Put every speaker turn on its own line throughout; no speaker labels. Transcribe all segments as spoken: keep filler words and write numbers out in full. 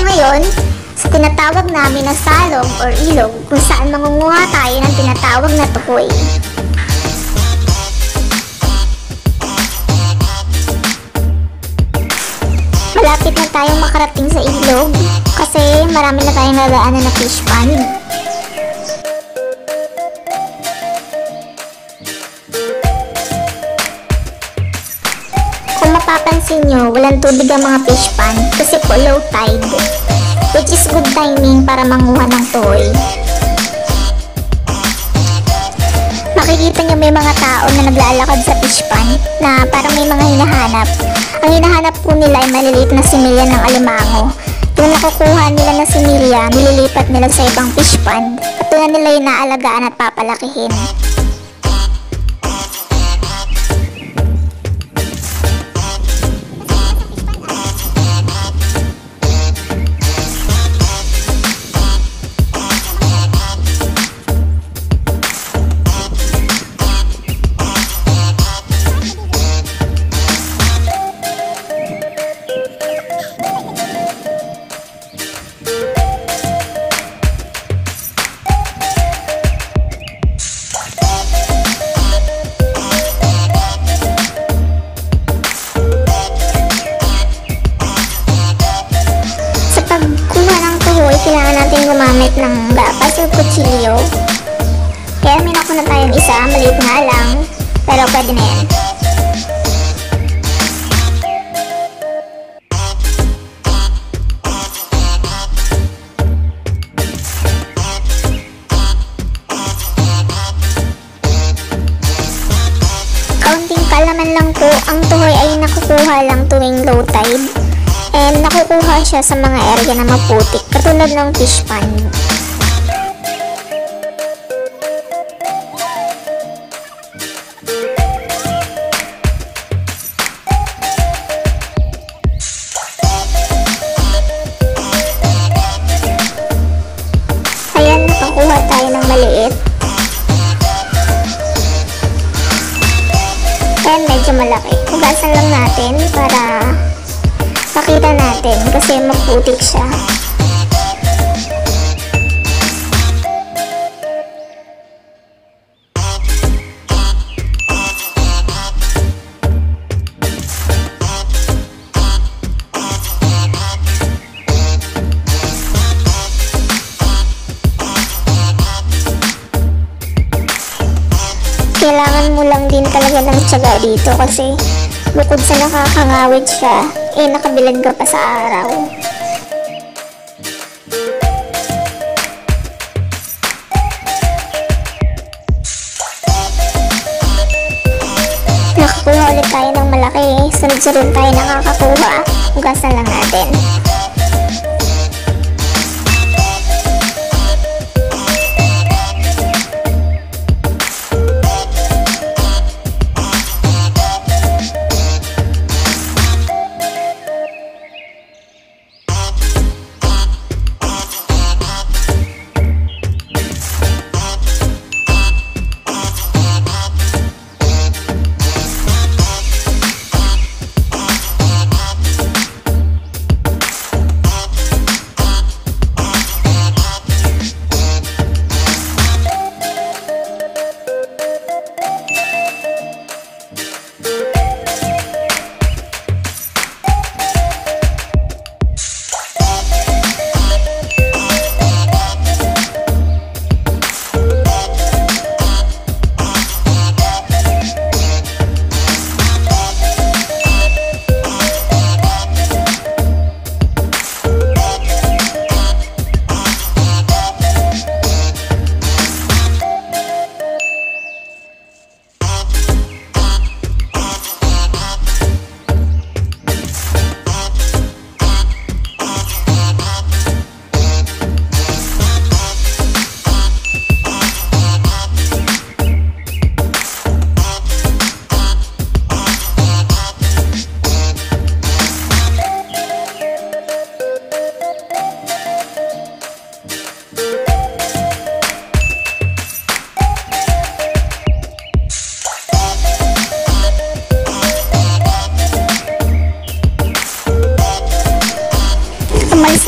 ngayon sa tinatawag namin na salog or ilog kung saan mangunguha tayo ng tinatawag na tukoy. Malapit na tayong makarating sa ilog kasi marami na tayong nadaanan na fish pond. Kung mapapansin nyo, walang tubig ang mga fish pond kasi po low tide, which is good timing para manguha ng tukoy. Makikita nyo may mga tao na naglalakad sa fish pond na parang may mga hinahanap. Ang hinahanap po nila ay maliliit na similya ng alimango. Yung nakukuha nila na similya, nililipat nila sa ibang fish pond at doon nila yung naalagaan at papalakihin. Kailangan natin gumamit ng gapas o kutsilyo. Kaya may nakuha na tayong isa, maliit nga lang, pero pwede na yan. Kaunting kalaman lang po, ang tuhoy ay nakukuha lang tuwing low tide. And nakukuha siya sa mga area na maputik, katulad ng fish pond. Ayan, nakakuha tayo ng maliit. And medyo malaki. Hugasan lang natin para makita natin kasi maputik siya. Kailangan mo lang din talaga ng tiyaga dito kasi bukod sa nakakangawit siya, eh nakabilad ka pa sa araw. Nakakuha ulit tayo ng malaki, sunod-sunod tayo nakakakuha. Hugasan lang natin.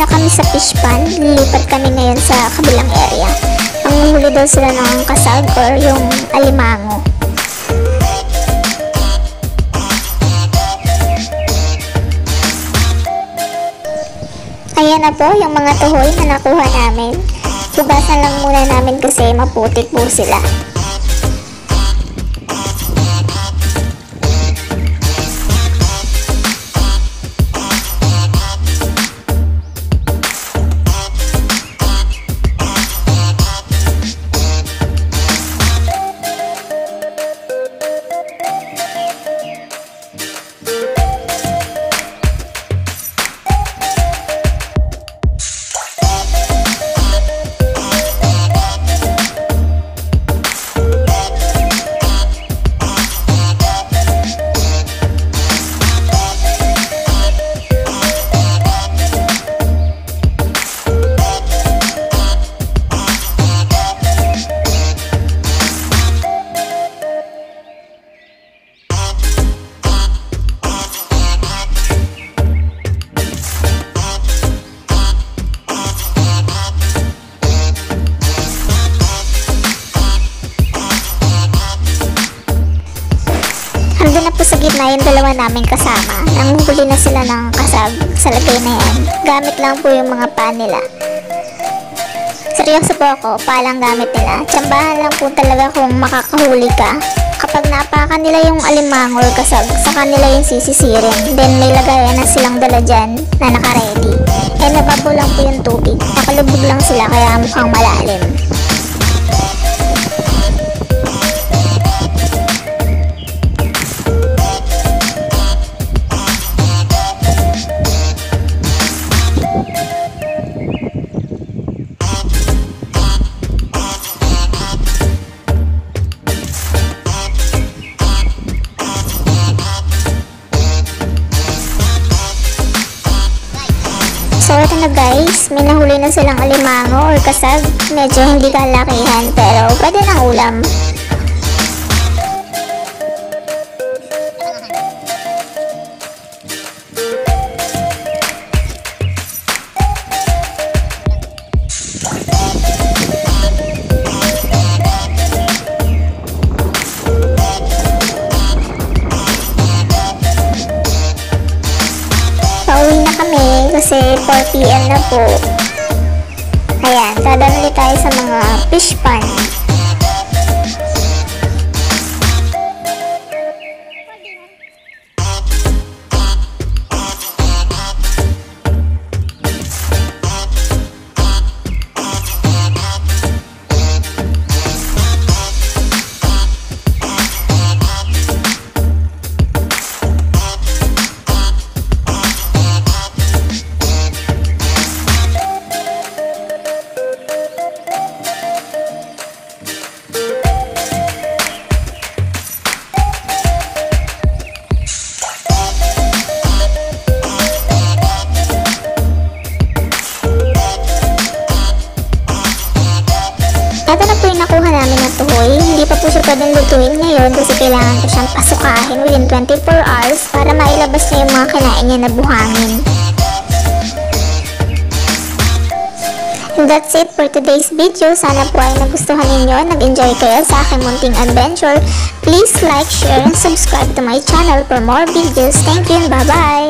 kami sa fish pond, lilipat kami ngayon sa kabilang area. Ang huli daw sila ng kasag or yung alimango. Ayan na po yung mga tuhoy na nakuha namin. Hugasan lang muna namin kasi maputik po sila. Andun na po sa gitna yung dalawa namin kasama. Nanguhuli na sila ng kasag sa lagay na yan. Gamit lang po yung mga paa nila. Seryoso po ako, paa lang gamit nila. Tsambahan lang po talaga kung makakahuli ka. Kapag napakan nila yung alimango or kasag, sa kanila yung sisisirin. Then may lagayan na silang dala dyan na nakaready. Eh nababaw lang po yung tubig. Nakalubog lang sila kaya mukhang malalim. So ito na guys, may nahuli na silang alimango or kasag. Medyo hindi kalakihan pero pwede na ulam. Pauwi na kami kasi four p m na po. Ayan, dadaan ulit tayo sa mga fish pond. Ito na po yung nakuha namin na tuhoy. Hindi pa po siya pwedeng lutuin ngayon kasi kailangan ko siyang pasukahin within twenty-four hours para mailabas niya yung mga kinain niya na buhangin. And that's it for today's video. Sana po ay nagustuhan ninyo, nag-enjoy kayo sa aking munting adventure. Please like, share, and subscribe to my channel for more videos. Thank you and bye-bye!